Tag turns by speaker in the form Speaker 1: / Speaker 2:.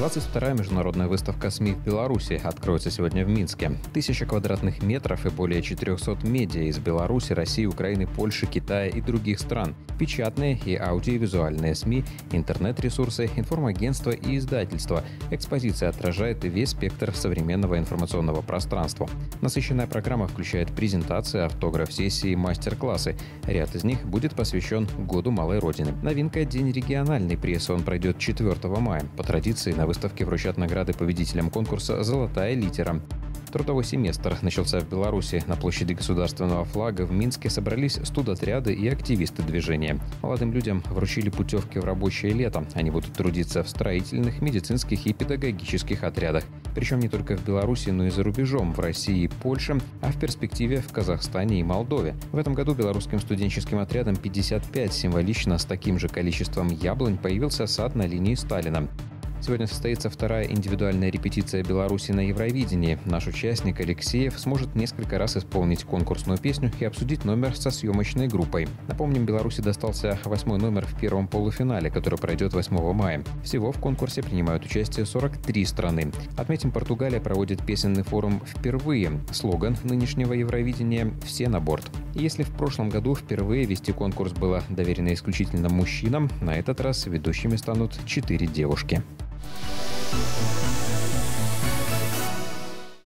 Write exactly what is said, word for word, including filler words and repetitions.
Speaker 1: двадцать вторая международная выставка СМИ в Беларуси откроется сегодня в Минске. Тысяча квадратных метров и более четырехсот медиа из Беларуси, России, Украины, Польши, Китая и других стран. Печатные и аудиовизуальные СМИ, интернет-ресурсы, информагентства и издательства. Экспозиция отражает весь спектр современного информационного пространства. Насыщенная программа включает презентации, автограф-сессии, мастер-классы. Ряд из них будет посвящен Году Малой Родины. Новинка – День региональной прессы. Он пройдет четвёртого мая. По традиции на выставке вручат награды победителям конкурса «Золотая литера». Трудовой семестр начался в Беларуси. На площади государственного флага в Минске собрались студотряды и активисты движения. Молодым людям вручили путевки в рабочее лето. Они будут трудиться в строительных, медицинских и педагогических отрядах. Причем не только в Беларуси, но и за рубежом, в России и Польше, а в перспективе в Казахстане и Молдове. В этом году белорусским студенческим отрядом пятьдесят пять. Символично с таким же количеством яблонь появился сад на линии Сталина. Сегодня состоится вторая индивидуальная репетиция Беларуси на Евровидении. Наш участник Алексеев сможет несколько раз исполнить конкурсную песню и обсудить номер со съемочной группой. Напомним, Беларуси достался восьмой номер в первом полуфинале, который пройдет восьмого мая. Всего в конкурсе принимают участие сорок три страны. Отметим, Португалия проводит песенный форум впервые. Слоган нынешнего Евровидения «Все на борт». И если в прошлом году впервые вести конкурс было доверено исключительно мужчинам, на этот раз ведущими станут четыре девушки.